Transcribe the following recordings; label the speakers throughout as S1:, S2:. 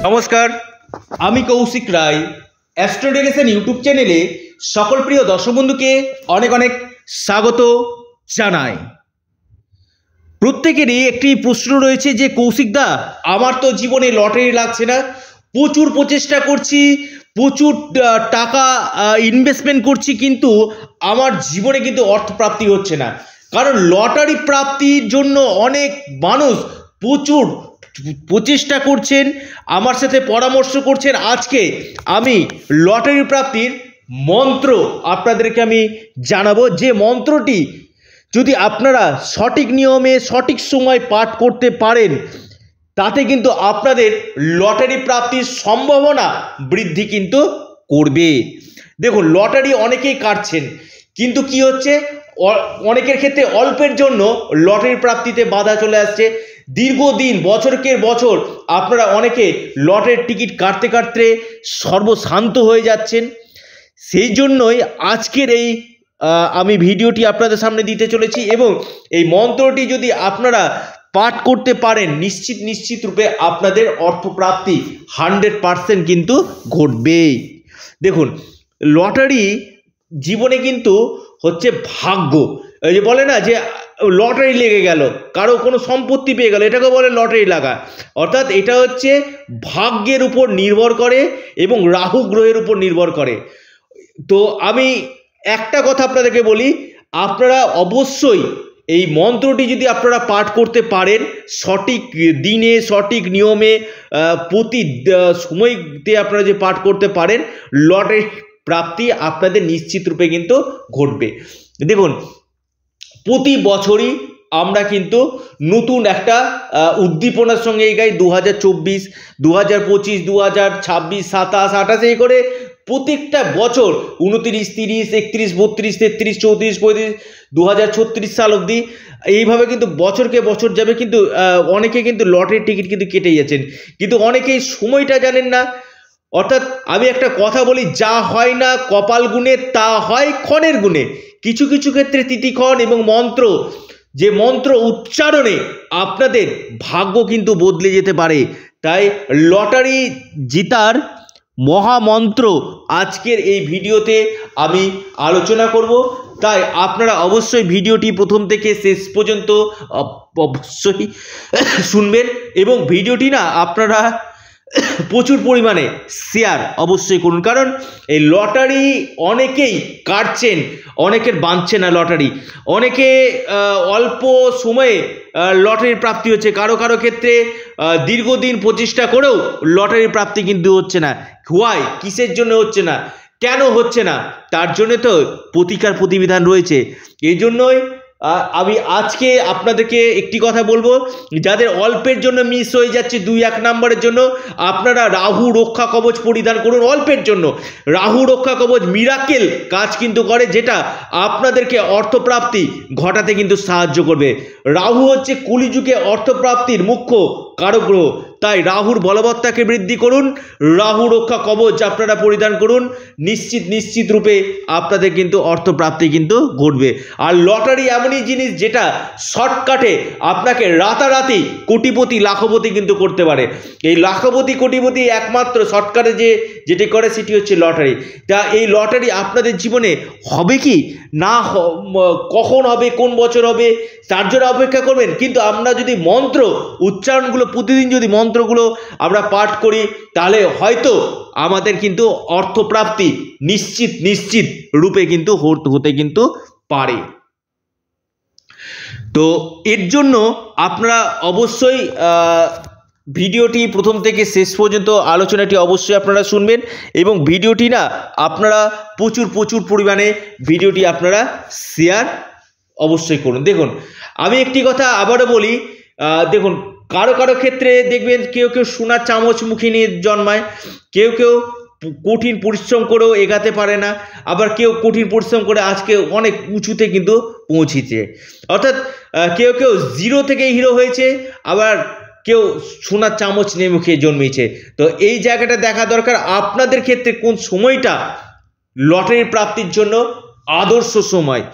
S1: নমস্কার, আমি কৌশিক রায়। অ্যাস্ট্রোডিরেকশন ইউটিউব চ্যানেলে সকল প্রিয় দর্শক বন্ধুকে অনেক অনেক স্বাগত জানাই। প্রত্যেকেরই একটি প্রশ্ন রয়েছে যে কৌশিকদা, আমার তো জীবনে লটারি লাগছে না, প্রচুর প্রচেষ্টা করছি, প্রচুর টাকা ইনভেস্টমেন্ট করছি, কিন্তু আমার জীবনে কিন্তু অর্থপ্রাপ্তি হচ্ছে না। কারণ লটারি প্রাপ্তির জন্য অনেক মানুষ প্রচুর প্রচেষ্টা করছেন, আমার সাথে পরামর্শ করছেন। আজকে আমি লটারি প্রাপ্তির মন্ত্র আপনাদেরকে আমি জানাবো, যে মন্ত্রটি যদি আপনারা সঠিক নিয়মে সঠিক সময় পাঠ করতে পারেন, তাতে কিন্তু আপনাদের লটারি প্রাপ্তির সম্ভাবনা বৃদ্ধি কিন্তু করবে। দেখুন, লটারি অনেকেই কাটছেন, কিন্তু কি হচ্ছে, অনেকের ক্ষেত্রে অল্পের জন্য লটারি প্রাপ্তিতে বাধা চলে আসছে। দীর্ঘদিন বছরকের বছর আপনারা অনেকে লটারির টিকিট কাটতে কাটতে সর্বশান্ত হয়ে যাচ্ছেন। সেই জন্যই আজকের এই আমি ভিডিওটি আপনাদের সামনে দিতে চলেছি, এবং এই মন্ত্রটি যদি আপনারা পাঠ করতে পারেন, নিশ্চিত রূপে আপনাদের অর্থপ্রাপ্তি 100% কিন্তু ঘটবে। দেখুন, লটারি জীবনে কিন্তু হচ্ছে ভাগ্য। এই যে বলে না যে লটারি লেগে গেল, কারো কোনো সম্পত্তি পেয়ে গেল, এটাকে বলে লটারি লাগা। অর্থাৎ এটা হচ্ছে ভাগ্যের উপর নির্ভর করে এবং রাহু গ্রহের উপর নির্ভর করে। তো আমি একটা কথা আপনাদেরকে বলি, আপনারা অবশ্যই এই মন্ত্রটি যদি আপনারা পাঠ করতে পারেন, সঠিক দিনে সঠিক নিয়মে প্রতি সময়তে আপনারা যে পাঠ করতে পারেন, লটারি প্রাপ্তি আপনাদের নিশ্চিত রূপে কিন্তু ঘটবে। দেখুন, প্রতি বছরই আমরা কিন্তু নতুন একটা উদ্দীপনার সঙ্গে এগাই। 2024, 2025, 2026, 27, 28 এই করে প্রত্যেকটা বছর 29, 30, 31, 32, 33, 34, 35, 2036 সাল অবধি এইভাবে কিন্তু বছরকে বছর যাবে। কিন্তু অনেকে কিন্তু লটারির টিকিট কিন্তু কেটে যাচ্ছেন, কিন্তু অনেকেই সময়টা জানেন না। অর্থাৎ আমি একটা কথা বলি, যা হয় না কপাল গুণে তা হয় ক্ষণের গুণে। কিছু কিছু ক্ষেত্রে তিথিক্ষণ এবং মন্ত্র, যে মন্ত্র উচ্চারণে আপনাদের ভাগ্য কিন্তু বদলে যেতে পারে। তাই লটারি জিতার মহামন্ত্র আজকের এই ভিডিওতে আমি আলোচনা করব। তাই আপনারা অবশ্যই ভিডিওটি প্রথম থেকে শেষ পর্যন্ত অবশ্যই শুনবেন, এবং ভিডিওটি না আপনারা প্রচুর পরিমাণে শেয়ার অবশ্যই করুন। কারণ এই লটারি অনেকেই কাটছেন, অনেকের বাঁধছে না লটারি, অনেকে অল্প সময়ে লটারির প্রাপ্তি হচ্ছে, কারো ক্ষেত্রে দীর্ঘদিন প্রচেষ্টা করেও লটারির প্রাপ্তি কিন্তু হচ্ছে না। হোয়াই, কিসের জন্য হচ্ছে না, কেন হচ্ছে না, তার জন্য তো প্রতিকার প্রতিবিধান রয়েছে। এই জন্যই আমি আজকে আপনাদেরকে একটি কথা বলবো, যাদের অল্পের জন্য মিস হয়ে যাচ্ছে 2-1 নম্বরের জন্য, আপনারা রাহু রক্ষা কবচ পরিধান করুন। অল্পের জন্য রাহু রক্ষা কবচ মিরাকেল কাজ কিন্তু করে, যেটা আপনাদেরকে অর্থপ্রাপ্তি ঘটাতে কিন্তু সাহায্য করবে। রাহু হচ্ছে কলিযুগে অর্থপ্রাপ্তির মুখ্য কারক গ্রহ। তাই রাহুর বলবত্তাকে বৃদ্ধি করুন, রাহু রক্ষা কবচ আপনারা পরিধান করুন, নিশ্চিত রূপে আপনাদের কিন্তু অর্থপ্রাপ্তি কিন্তু ঘটবে। আর লটারি এমনই জিনিস যেটা শর্টকাটে আপনাকে রাতারাতি কোটিপতি লাখপতি কিন্তু করতে পারে। এই লাখপতি কোটিপতি একমাত্র শর্টকাটে যেটি করে সেটি হচ্ছে লটারি। তা এই লটারি আপনাদের জীবনে হবে কি না, কখন হবে, কোন বছর হবে, তার জন্য অপেক্ষা করবেন। কিন্তু আমরা যদি মন্ত্র উচ্চারণগুলো প্রতিদিন যদি মন্ত্রগুলো আমরা পাঠ করি, তাহলে হয়তো আমাদের কিন্তু অর্থপ্রাপ্তি নিশ্চিত রূপে কিন্তু হতে কিন্তু পারে। তো এর জন্য আপনারা অবশ্যই ভিডিওটি প্রথম থেকে শেষ পর্যন্ত আলোচনাটি অবশ্যই আপনারা শুনবেন, এবং ভিডিওটি না আপনারা প্রচুর পরিমাণে ভিডিওটি আপনারা শেয়ার অবশ্যই করুন। দেখুন, আমি একটি কথা আবারও বলি, দেখুন কারো ক্ষেত্রে দেখবেন কেউ সোনার চামচ মুখে নিয়ে জন্মায়, কেউ কঠিন পরিশ্রম করেও এগাতে পারে না, আবার কেউ কঠিন পরিশ্রম করে আজকে অনেক উঁচুতে কিন্তু পৌঁছেছে। অর্থাৎ কেউ জিরো থেকে হিরো হয়েছে, আবার কেউ সোনার চামচ নিয়ে মুখে জন্মেছে। তো এই জায়গাটা দেখা দরকার, আপনাদের ক্ষেত্রে কোন সময়টা লটারির প্রাপ্তির জন্য আদর্শ সময়।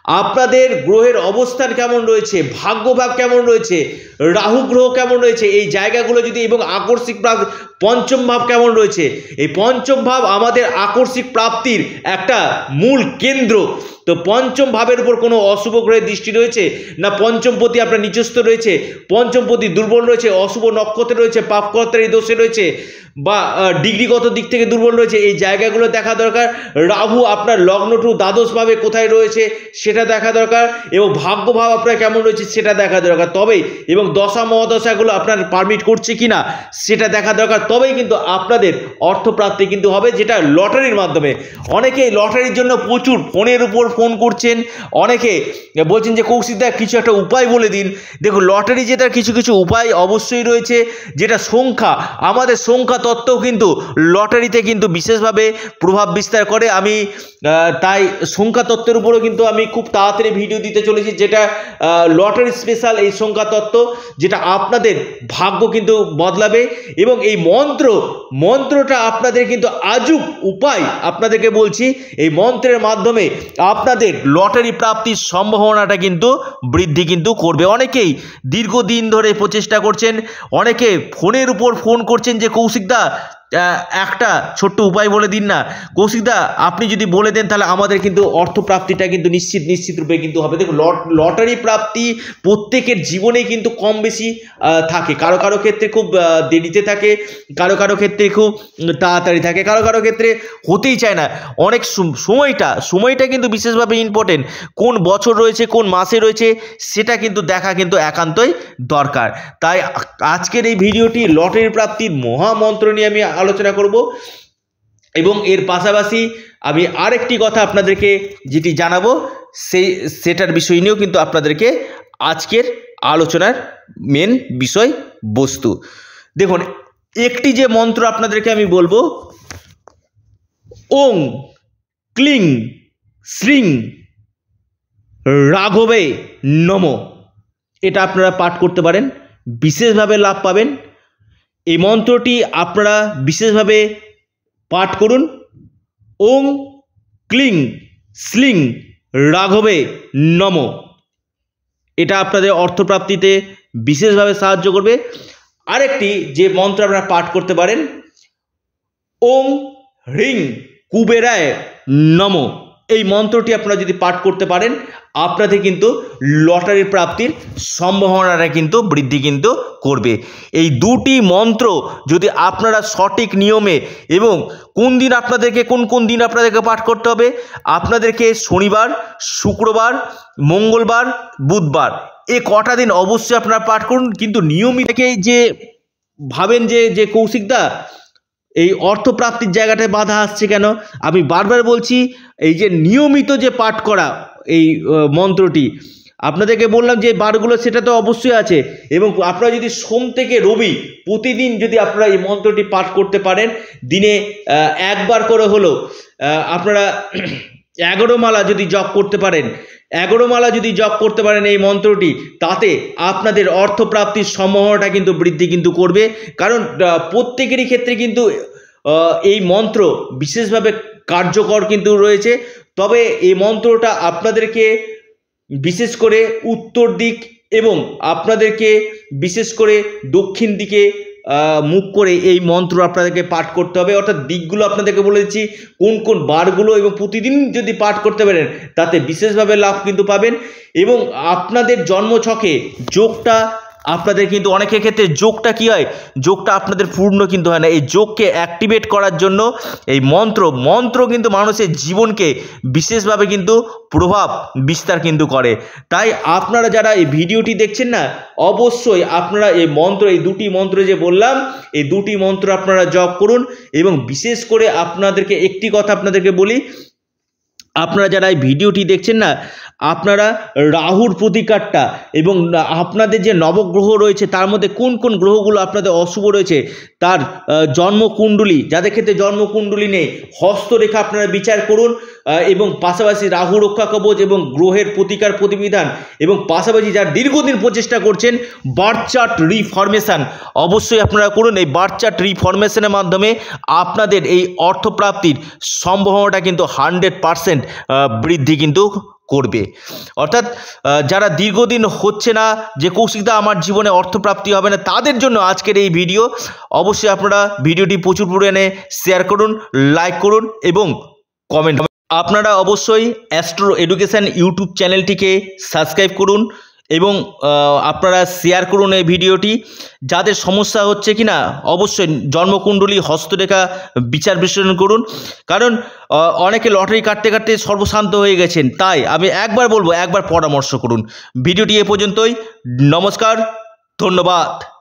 S1: আপনাদের গ্রহের অবস্থান কেমন রয়েছে, ভাগ্যভাব কেমন রয়েছে, রাহু গ্রহ কেমন রয়েছে, এই জায়গাগুলো যদি, এবং আকস্মিক প্রাপ্তি, পঞ্চম ভাব কেমন রয়েছে। এই পঞ্চম ভাব আমাদের আকস্মিক প্রাপ্তির একটা মূল কেন্দ্র। তো পঞ্চম ভাবের উপর কোনো অশুভ গ্রহের দৃষ্টি রয়েছে না, পঞ্চমপতি আপনার নিচস্থ রয়েছে, পঞ্চমপতি দুর্বল রয়েছে, অশুভ নক্ষত্রে রয়েছে, পাপকর্তার দোষে রয়েছে, বা ডিগ্রিগত দিক থেকে দুর্বল রয়েছে, এই জায়গাগুলো দেখা দরকার। রাহু আপনার লগ্ন টু দ্বাদশভাবে কোথায় রয়েছে সেটা দেখা দরকার, এবং ভাগ্যভাব আপনার কেমন রয়েছে সেটা দেখা দরকার। তবেই, এবং দশা মহাদশাগুলো আপনার পারমিট করছে কিনা সেটা দেখা দরকার, তবেই কিন্তু আপনাদের অর্থপ্রাপ্তি কিন্তু হবে, যেটা লটারির মাধ্যমে। অনেকেই লটারির জন্য প্রচুর ফোনের উপর ফোন করছেন, অনেকে বলছেন যে কৌশিকদা কিছু একটা উপায় বলে দিন। দেখুন, লটারি জেতার কিছু কিছু উপায় অবশ্যই রয়েছে, যেটা সংখ্যা, আমাদের সংখ্যা তত্ত্ব কিন্তু লটারিতে কিন্তু বিশেষভাবে প্রভাব বিস্তার করে। আমি তাই সংখ্যা তত্ত্বের উপরও কিন্তু আমি খুব তাড়াতাড়ি ভিডিও দিতে চলেছি, যেটা লটারি স্পেশাল এই সংখ্যা তত্ত্ব, যেটা আপনাদের ভাগ্য কিন্তু বদলাবে। এবং এই মন্ত্রটা আপনাদের কিন্তু আজব উপায় আপনাদেরকে বলছি, এই মন্ত্রের মাধ্যমে আপনাদের লটারি প্রাপ্তির সম্ভাবনাটা কিন্তু বৃদ্ধি কিন্তু করবে। অনেকেই দীর্ঘদিন ধরে প্রচেষ্টা করছেন, অনেকে ফোনের উপর ফোন করছেন যে কৌশিকদা একটা ছোট্ট উপায় বলে দিন না। কৌশিকদা আপনি যদি বলে দেন তাহলে আমাদের কিন্তু অর্থপ্রাপ্তিটা কিন্তু নিশ্চিত রূপে কিন্তু হবে। দেখুন, লটারি প্রাপ্তি প্রত্যেকের জীবনেই কিন্তু কম বেশি থাকে, কারো কারো ক্ষেত্রে খুব দেরিতে থাকে, কারো কারো ক্ষেত্রে খুব তাড়াতাড়ি থাকে, কারো কারো ক্ষেত্রে হতেই চায় না। অনেক সময়টা কিন্তু বিশেষভাবে ইম্পর্টেন্ট, কোন বছর রয়েছে, কোন মাসে রয়েছে সেটা কিন্তু দেখা কিন্তু একান্তই দরকার। তাই আজকের এই ভিডিওটি লটারি প্রাপ্তির মহামন্ত্র নিয়ে আমি আলোচনা করব, এবং এর পাশাপাশি আমি আরেকটি কথা আপনাদেরকে যেটি জানাবো সেটার বিষয় নিয়েও কিন্তু আপনাদেরকে আজকের আলোচনার মেন বিষয় বস্তু। দেখুন, একটি যে মন্ত্র আপনাদেরকে আমি বলবো, ওং ক্লিং শ্রীং রাঘবে নমঃ, এটা আপনারা পাঠ করতে পারেন, বিশেষভাবে লাভ পাবেন। এই মন্ত্রটি আপনারা বিশেষভাবে পাঠ করুন, ওং ক্লিং শ্লিং রাঘবে নমঃ। এটা আপনাদের অর্থপ্রাপ্তিতে বিশেষভাবে সাহায্য করবে। আরেকটি যে মন্ত্র আপনারা পাঠ করতে পারেন, ওং হ্রিং কুবেরায় নমঃ। এই মন্ত্রটি আপনারা যদি পাঠ করতে পারেন, আপনাদের কিন্তু লটারির প্রাপ্তির সম্ভাবনাটা কিন্তু বৃদ্ধি কিন্তু করবে। এই দুটি মন্ত্র যদি আপনারা সঠিক নিয়মে, এবং কোন দিন আপনাদেরকে কোন দিন আপনাদেরকে পাঠ করতে হবে, আপনাদেরকে শনিবার, শুক্রবার, মঙ্গলবার, বুধবার, এই কটা দিন অবশ্যই আপনারা পাঠ করুন। কিন্তু নিয়মিত যে ভাবেন যে কৌশিকদা এই অর্থপ্রাপ্তির জায়গাটায় বাধা আসছে কেন, আমি বারবার বলছি, এই যে নিয়মিত যে পাঠ করা এই মন্ত্রটি, আপনাদেরকে বললাম যে বারগুলো সেটা তো অবশ্যই আছে, এবং আপনারা যদি সোম থেকে রবি প্রতিদিন যদি আপনারা এই মন্ত্রটি পাঠ করতে পারেন, দিনে একবার করে হলো আপনারা 11 মালা যদি জপ করতে পারেন, 11 মালা যদি জপ করতে পারেন এই মন্ত্রটি, তাতে আপনাদের অর্থপ্রাপ্তির সম্ভাবনাটা কিন্তু বৃদ্ধি কিন্তু করবে। কারণ প্রত্যেকেরই ক্ষেত্রে কিন্তু এই মন্ত্র বিশেষভাবে কার্যকর কিন্তু রয়েছে। তবে এই মন্ত্রটা আপনাদেরকে বিশেষ করে উত্তর দিক, এবং আপনাদেরকে বিশেষ করে দক্ষিণ দিকে মুখ করে এই মন্ত্র আপনাদেরকে পাঠ করতে হবে। অর্থাৎ দিকগুলো আপনাদেরকে বলে দিচ্ছি, কোন কোন বারগুলো, এবং প্রতিদিন যদি পাঠ করতে পারেন তাতে বিশেষভাবে লাভ কিন্তু পাবেন। এবং আপনাদের জন্মছকে যোগটা আপনাদের কিন্তু অনেকের ক্ষেত্রে যোগটা কি হয়, যোগটা আপনাদের পূর্ণ কিন্তু হয় না। এই যোগকে অ্যাক্টিভেট করার জন্য এই মন্ত্র কিন্তু মানুষের জীবনকে বিশেষভাবে কিন্তু প্রভাব বিস্তার কিন্তু করে। তাই আপনারা যারা এই ভিডিওটি দেখছেন না, অবশ্যই আপনারা এই দুটি মন্ত্র যে বললাম, এই দুটি মন্ত্র আপনারা জপ করুন। এবং বিশেষ করে আপনাদেরকে একটি কথা আপনাদেরকে বলি, আপনারা যারা এই ভিডিওটি দেখছেন না, আপনারা রাহুর প্রতিকারটা, এবং আপনাদের যে নবগ্রহ রয়েছে তার মধ্যে কোন কোন গ্রহগুলো আপনাদের অশুভ রয়েছে তার জন্মকুণ্ডলী, যাদের ক্ষেত্রে জন্মকুণ্ডলী নেই, হস্তরেখা আপনারা বিচার করুন। এবং পাশাপাশি রাহু রক্ষা কবচ এবং গ্রহের প্রতিকার প্রতিবিধান, এবং পাশাপাশি যারা দীর্ঘদিন প্রচেষ্টা করছেন বার্থ চার্ট রিফরমেশন অবশ্যই আপনারা করুন। এই বার্থ চার্ট রিফরমেশনের মাধ্যমে আপনাদের এই অর্থপ্রাপ্তির সম্ভাবনাটা কিন্তু 100% বৃদ্ধি কিন্তু করবে। অর্থাৎ যারা দীর্ঘদিন হচ্ছে না যে কৌশিকদা আমার জীবনে অর্থপ্রাপ্তি হবে না, তাদের জন্য আজকের এই ভিডিও। অবশ্যই আপনারা ভিডিওটি প্রচুর পরিমাণে শেয়ার করুন, লাইক করুন এবং কমেন্ট। আপনারা অবশ্যই অ্যাস্ট্রো এডুকেশন ইউটিউব চ্যানেলটিকে সাবস্ক্রাইব করুন এবং আপনারা শেয়ার করুন এই ভিডিওটি। যাদের সমস্যা হচ্ছে কি না, অবশ্যই জন্মকুণ্ডলী হস্তরেখা বিচার বিশ্লেষণ করুন, কারণ অনেকে লটারি কাটতে কাটতে সর্বশান্ত হয়ে গেছেন। তাই আমি একবার বলবো, একবার পরামর্শ করুন। ভিডিওটি এ পর্যন্তই। নমস্কার, ধন্যবাদ।